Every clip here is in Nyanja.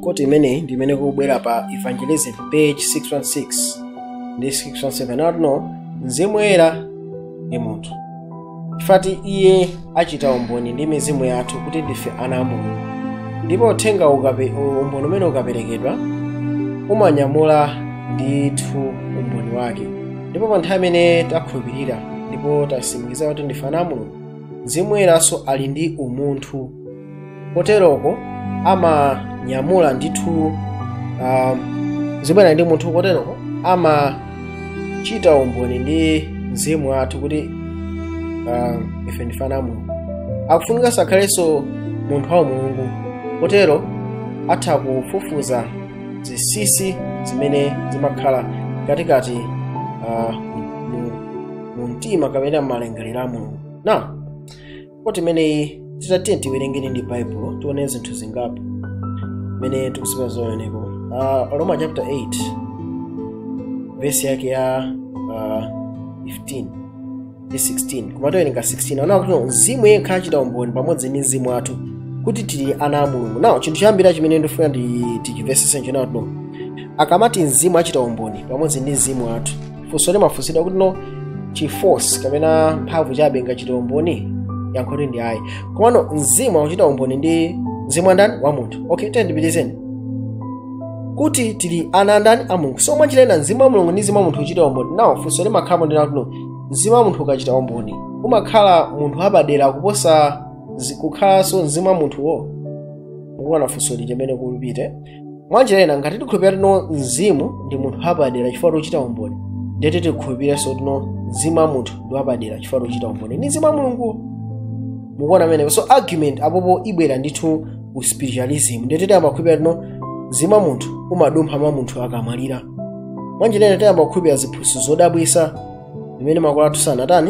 koti imene ndimene kubwera pa evangelism page 616 ndi 617 nawo Mzimu Woyera ndi munthu chifati iye achita umboni ndi mizimu yathu kuti ndife ana a Mulungu ndipo uthenga umboni umene ukaperekedwa umanyamula ndithu umboni wake ndipo pa nthawi imene takhulupirira ndipo tasimikiza kuti ndife ana a Mulungu Mzimu Woyeranso ali ndi umunthu koteroko amanyamula ndithu Mzimu Woyera ndi munthu koteroko amachita umboni ndi mzimu wathu kuti ife ndife ana a Mulungu akufunika sakhalenso munthu wa Mulungu kotero atha kufufuza zisisi zimene zimakhala katikati mu mtima kapena malingaliro a Mulungu. Now koti imeneyi titatiye tiwerengeni ndi Bible tione zinthu zingapo mene tikusipa zooneko. Roma chapter 8 verse yake ya 15 ndi 16 kumatowerenga 16 ona kuti mzimu yekha achita umboni pamodzi ndi mzimu wathu kuti tili ana a Mulungu. Now chinthu chambira chimene ndifuna tichivesese nchona kuti akamati mzimu achita umboni pamodzi ndi mzimu wathu funso limafunsidwa kuti chiforce kapena mphamvu chabe ngachita umboni yankhoti ndi ayi komano mzimu akuchita umboni ndi mzimu andani wa munthu. Okay, tendipitizeni kuti tili ana andani a Mulungu. So mwachilena mzimu wa Mulungu ndi mzimu wa munthu uchita umboni. Now funso limakhala ndi kuti mzimu wa munthu ukachita umboni umakhala munthu apadera kuposa kukhalanso mzimu wa munthuwo. Mukuona funso lije mene kulipite mwanjirena ngati tikhulupirira mzimu ndi munthu apadera chifukwa uchita umboni ndete tikhulupiranso mzimu wa munthu ndi apadera chifukwa uchita umboni ndi mzimu wa Mulungu. Mukuona mene so argument apopo ibwera ndithu ku spiritualism ndete timakhulupirira mzimu wa munthu umadumpha mwa munthu akamwalira. Mwanjirena timakhulupirira ziphunzitso zodabwisa zimene makolo athu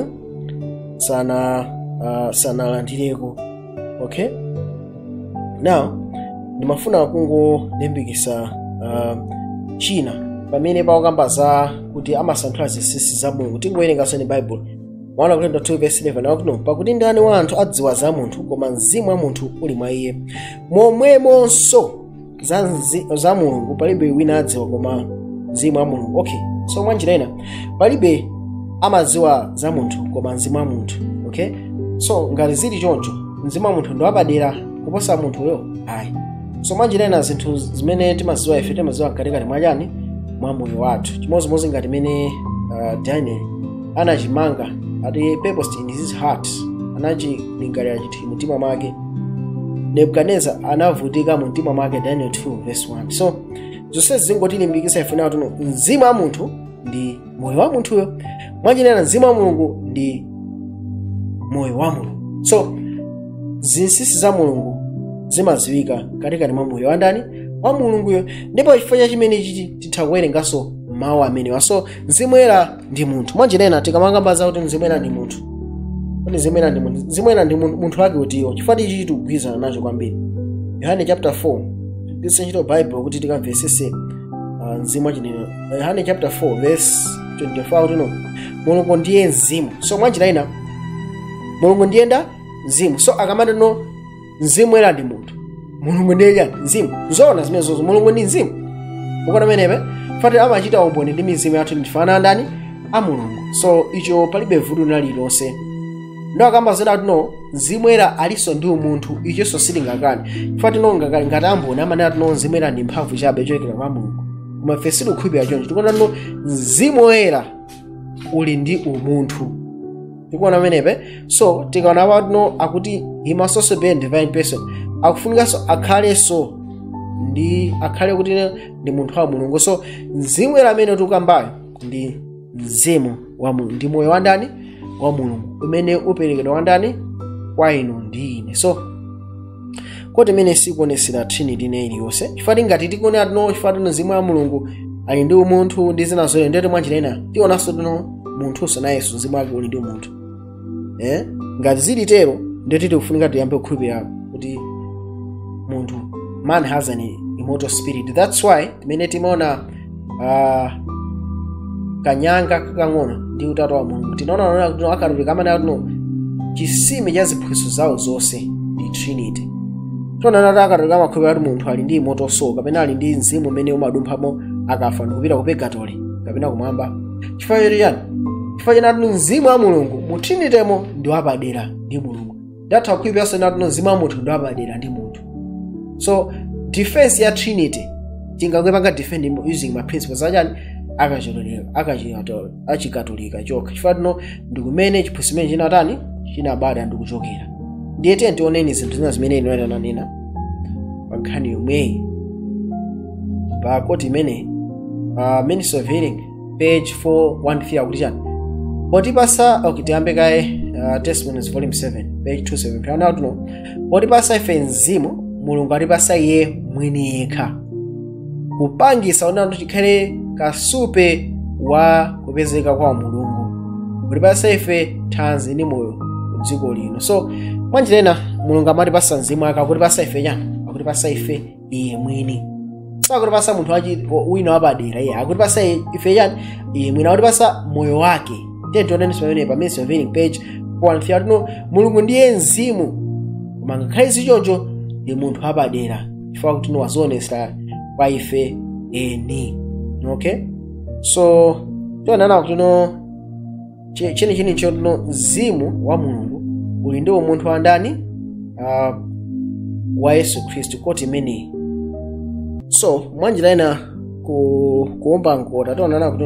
sanalandireko. Okay, now ndimafuna kungolimbikitsa china pamene pakukamba za kuti amasanthula zinsinsi za Mulungu. Tingowerenganso ni Bible 1 Korinto 2 verse 11 akuti pakuti ndani wa anthu adziwa za munthu koma mzimu wa munthu uli mwa iye momwemonso za Mulungu palibe wina adziwa koma mzimu wa Mulungu. Okay, so mwanjirena palibe amadziwa za munthu koma mzimu wa munthu. Okay, so ngati zili choncho mzimu wa munthu ndo apadera kuposa munthuyo ayi. So mwanjirena zinthu zimene timadziwa ife timadziwa katikati mwachani mwa moyo wathu chimozimozi ngati mene Daniel anachimanga ati purpose in his heart anachilingalira chinthu mtima mwake. Nebukadnezar anavutika mu mtima mwake Daniel 2 verse 1. So zonse zingotilimbikitsa ife nawo kuti mzimu wa munthu ndi moyo wa munthuyo. Mwanjirena mzimu wa Mulungu ndi moyo wa Mulungu. So zinsinsi za Mulungu zimadziwika katikati mwa moyo wa ndani wa Mulunguyo ndipo chifukwa cha chimene ichi titha kuwerenganso mawu amenewa. So Mzimu Woyera ndi munthu. Mwanjirena tikamangambaza kuti Mzimu Woyera ndi munthu kuti Mzimu Woyera ndi munthu, Mzimu Woyera ndi munthu wake utiyo chifukwa ichi tikugwirizana nacho kwambiri. Yohane chapter 4 this is Bible kuti tikamvesese mzimu wachinenero. Yohane chapter 4 verse 24 kuti Mulungu ndiye mzimu. So mwanjirena Mulungu ndiyenda mzimu. So akamati Mzimu Woyera ndi munthu Mulungu ndiye yani mzimu zoona zimene zozo Mulungu ndi mzimu. Mukuona menepe fati amachita umboni ndi mizimu yathu ndifana ndani a Mulungu. So icho palibe vuto lililonse ndo akamba zeda kuti Mzimu Woyera aliso ndi umunthu ichonso silingakani fati ngakali ngati amboni amanena kuti Mzimu Woyera ndi mphamvu chabe chochokera kwa Mulungu koma ife sitikukhulupirira choncho. Tikuona Mzimu Woyera uli ndi umunthu. Tikuona menepe so tikaona kuti akuti he must also be a divine person akufunikanso akhalenso akhale kuti ndi munthu wa Mulungu. So Mzimu Woyera amene tikukambayo ndi mzimu wa Mulungu ndi moyo wa ndani wa Mulungu umene uperekedwa wa ndani kwa inu ndi ine. So koti imene sikuonesera Trinity iliyonse chifukwa ngati tikuona chifukwa Mzimu wa Mulungu ali ndi umunthu ndi zina zoyo ndete mwanjirena tionanso munthuso nayenso mzimu wake uli ndi umunthu. Ngati zili tero ndete tikufunika tiyambe kukhulupirira kuti munthu man has an immortal spirit. That's why timene timaona kanyanga kakang'ono ndi utatu wa Mulungu tinaona kuti akatolika amene chisime cha ziphunzitso zawo zonse ndi Trinity. tonana takatolika amakhulupirira kuti munthu ali ndi moto so kapena ali ndi mzimu umene umadumphamo akafa ndikupita ku purgatory kapena kumwamba. Chifukwa choti chani? Chifukwa chenatu mzimu wa mulungu mu trinitemo ndi wapadera ndi mulungu. Datha kukhulupirira natu mzimu wa munthu ndi wapadera ndi munthu. So defense ya trinity tingakwepanga defend using my principles achani achikatolika chokha. Chifukwa tino ndikumene chiphunzitso chinatani chinabada ndikuchokera. Ndiye tioneni zinthu zina zimene inanena pa nkhani yomweyi pa koti imene Ministry of Healing page 413 akuti chani potipasa tiyambe kaye Testimonies volume 7 page 27 kana tuno potipasa ife mzimu mulungu atipasa iye mwini yekha kupangisa onatu chikhale kasupe wa kupezeka kwa mulungu kutipasa ife thanzi ndi moyo dziko lino. So mwanjira ina mulungu amatipasa mzimu ake akutipasa ife chani akutipasa ife iye mwini. Sakutipasa munthu wina wapadera iye akutipasa ife chani iye mwini akutipasa moyo wake. Tioneni pamene pa Ministry of Healing page 413 no mulungu ndiye mzimu koma ngakhale zichoncho ndi munthu wapadera chifukwa kuti wazionesa kwa ife eni. Okay, so tionana kuti chini chono mzimu wa mulungu uli ndi umunthu wa ndani wa Yesu Kristu koti imene. So mwanjira ina kuomba nkota tionana kuti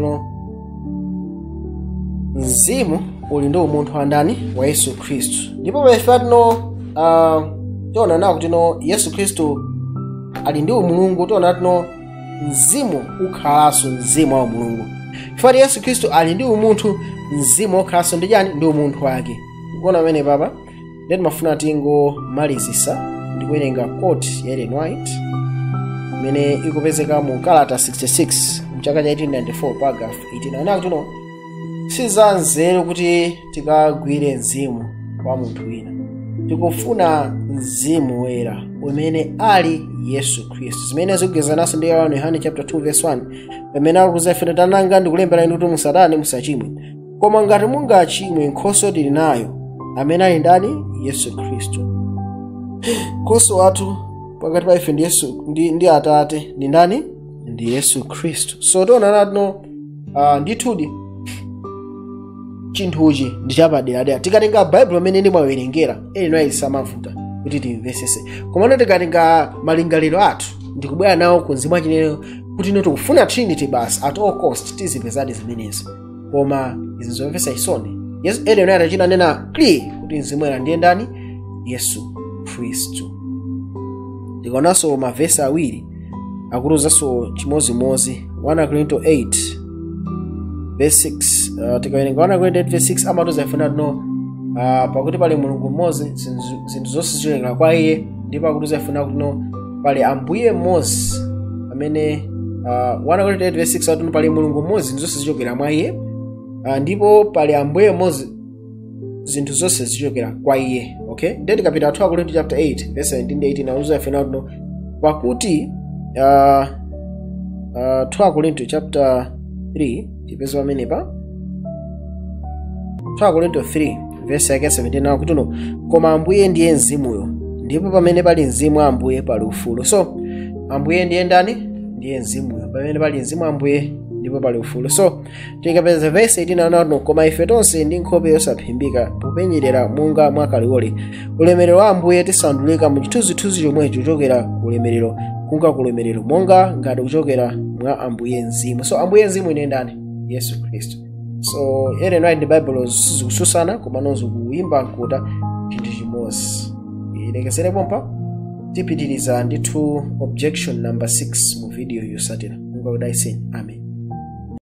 mzimu uli ndi umunthu wa ndani wa Yesu Kristu ndipo pafatino tionana kuti Yesu Kristu ali ndi umulungu. Tionana mzimu ukhalanso mzimu wa mulungu chifukwa Yesu Kristu ali ndi umunthu mzimu okhalanso ndi chani ndi umunthu wake. Kuona pamene papa ndeti mafuna tingomalizisa ndikuwerenga quote ya Ellen White imene ikupezeka mu kalata 66 mchaka cha 1894 paragraph 18 ana kuti sizanzeru kuti tikagwire mzimu wa munthu wina tikufuna mzimu woyera umene ali Yesu Kristu zimene zikugezananso ndi Yohane chapter 2 verse 1 pamene akuza ife tananga ndikulembera inu kuti musatani musachimwe koma ngati mungachimwe nkhoso tili nayo amene ali ndani Yesu Kristu. Nkhoso wathu pakati pa ife ndi Yesu ndi Atate ndi ndani ndi Yesu Kristu. So tionana ndithudi chinthuchi ndi chapadera tikatenga Bible amene ndimawerengera eno isamavuta kuti timvesese koma tikatenga malingaliro athu ndikubwera nawo ku mzimu wachinene kuti tikufuna Trinity basi at all cost tizipezadi zimenezo koma izi zomvesa isoni. Yesu eno atachinanena clear kuti mzimu woyera ndiye ndani Yesu Kristu. Tikaonanso mavesi awiri akutuzanso chimozimozi 1 Korinto 8 verse 6 tikawerenga 1 Korinto 8 verse 6 amatuza ifuna pakuti pali mulungu mmodzi zinthu zonse zichokera kwa iye ndipo akutuza ifuna kuti pali ambuye mmodzi amene 1 Korinto 8 verse 6 atuno pali mulungu mmodzi zinthu zonse zichokera mwa iye ndipo pali ambuye mmodzi zinthu zonse zichokera kwa iye. Okay, then kapita 2 Korinto chapter 8 verse 17 to 18 auza ifuna kuti pakuti 2 Korinto chapter 3 tipeza pamene pa 2 Korinto 3 verse 17 akuti koma ambuye ndiye mzimuyo ndipo pamene pali mzimu wa ambuye pali ufulu. So ambuye ndiye ndani ndiye mzimuyo pamene pali mzimu wa ambuye ndipo pali ufulu. So tikapeza verse 18 anaona koma ife tonse ndi nkhope yosaphimbika popenyerera monga mwakaliwoli ulemerero wa ambuye tisandulika mu chithunzithunzi chomwecho kuchokera ulemerero kunga kulemerero monga ngati kuchokera mwa ambuye mzimu. So ambuye mzimu ine ndani Yesu Kristu. So ere right the Bible zikususana koma nozo kuimba nkuta chinthu chimodzi. Ilekesere pompa tipitiriza ndithu objection number 6 mu video yosatira. Mungu akudalitse. Amen.